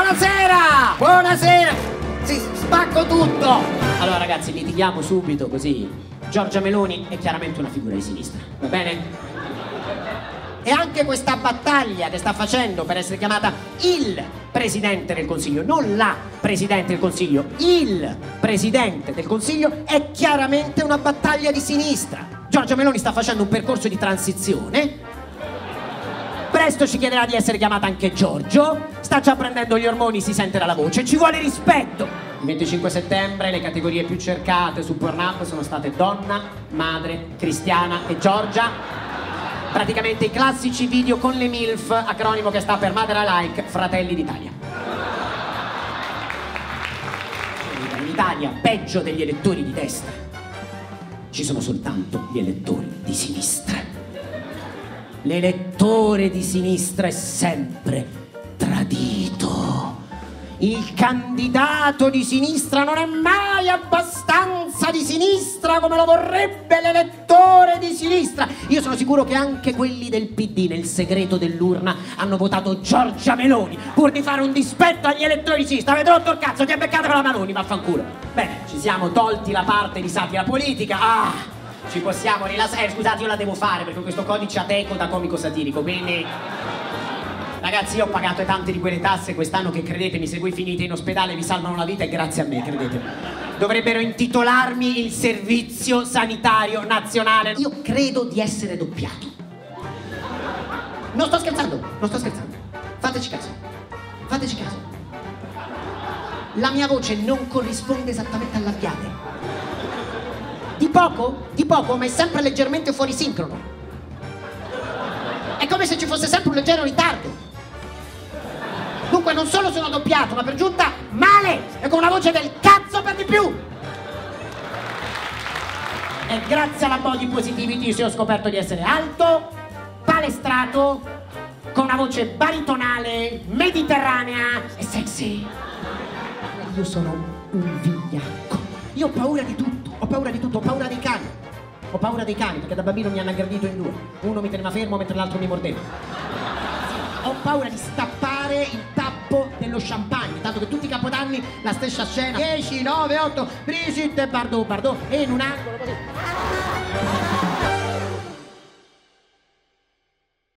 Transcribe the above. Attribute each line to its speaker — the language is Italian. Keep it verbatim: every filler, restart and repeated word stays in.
Speaker 1: Buonasera! Buonasera! Sì, spacco tutto! Allora ragazzi, litighiamo subito così. Giorgia Meloni è chiaramente una figura di sinistra, va bene? E anche questa battaglia che sta facendo per essere chiamata il Presidente del Consiglio, non la Presidente del Consiglio, il Presidente del Consiglio è chiaramente una battaglia di sinistra. Giorgia Meloni sta facendo un percorso di transizione, presto ci chiederà di essere chiamata anche Giorgio, sta già prendendo gli ormoni, si sente dalla voce, ci vuole rispetto. Il venticinque settembre le categorie più cercate su Pornhub sono state donna, madre, cristiana e Giorgia. Praticamente i classici video con le MILF, acronimo che sta per Mother Alike, Fratelli d'Italia. In Italia, peggio degli elettori di destra, ci sono soltanto gli elettori di sinistra. L'elettore di sinistra è sempre tradito. Il candidato di sinistra non è mai abbastanza di sinistra come lo vorrebbe l'elettore di sinistra. Io sono sicuro che anche quelli del P D nel segreto dell'urna hanno votato Giorgia Meloni pur di fare un dispetto agli elettori di sinistra. Avete rotto il cazzo, ti è beccata con la Meloni, vaffanculo. Bene, ci siamo tolti la parte di satira politica. Ah, ci possiamo rilassare. Eh, scusate, io la devo fare perché questo codice ateco da comico satirico, quindi... Ragazzi, io ho pagato tante di quelle tasse quest'anno che, credetemi, se voi finite in ospedale vi salvano la vita e grazie a me, credetemi. Dovrebbero intitolarmi il Servizio Sanitario Nazionale. Io credo di essere doppiato. Non sto scherzando, non sto scherzando. Fateci caso, fateci caso. La mia voce non corrisponde esattamente al labiale. Di poco, di poco, ma è sempre leggermente fuori sincrono. È come se ci fosse sempre un leggero ritardo. Dunque non solo sono doppiato, ma per giunta male e con una voce del cazzo per di più. E grazie alla body positivity io ho scoperto di essere alto, palestrato, con una voce baritonale, mediterranea e sexy. Io sono un vigliacco. Io ho paura di tutto, ho paura di tutto, ho paura dei cani. Ho paura dei cani perché da bambino mi hanno aggredito in due. Uno mi teneva fermo mentre l'altro mi mordeva. Ho paura di stappare il tappo dello champagne, tanto che tutti i capodanni la stessa scena. dieci, nove, otto, Brigitte Bardot, Bardot, e in un angolo così.